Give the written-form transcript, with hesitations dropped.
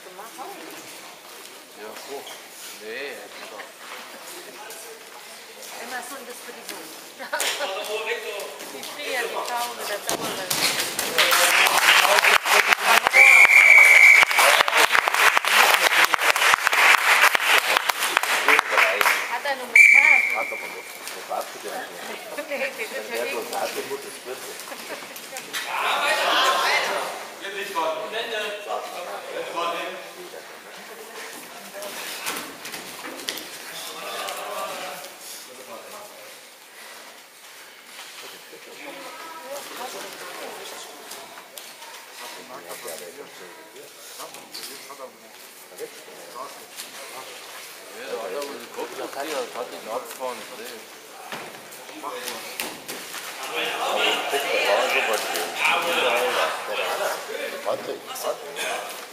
gemacht? Ja, hoch. Nee, Immer so das für die Wohnung. Die Schreie, die Taube, das Dauer. Hat er noch Motor? Hat aber noch. Das war zu der. Nee, das ist ja nicht. Das hatte muss es wird. Ja, da hat er wohl die Kopf passiert, hat ihn abgefahren. Das war so was. Warte, warte.